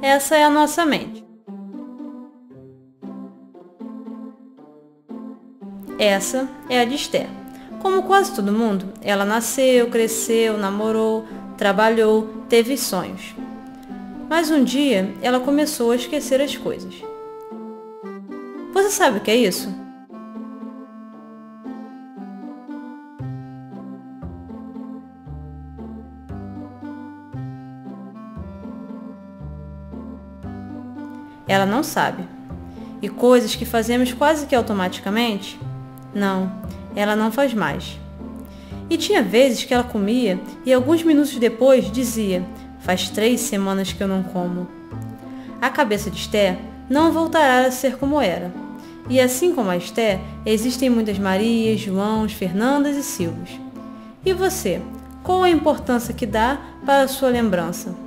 Essa é a nossa mente. Essa é a de Esther. Como quase todo mundo, ela nasceu, cresceu, namorou, trabalhou, teve sonhos. Mas um dia, ela começou a esquecer as coisas. Você sabe o que é isso? Ela não sabe. E coisas que fazemos quase que automaticamente? Não, ela não faz mais. E tinha vezes que ela comia e alguns minutos depois dizia: faz 3 semanas que eu não como. A cabeça de Esther não voltará a ser como era. E assim como a Esther, existem muitas Marias, Joãos, Fernandas e Silvos. E você, qual a importância que dá para a sua lembrança?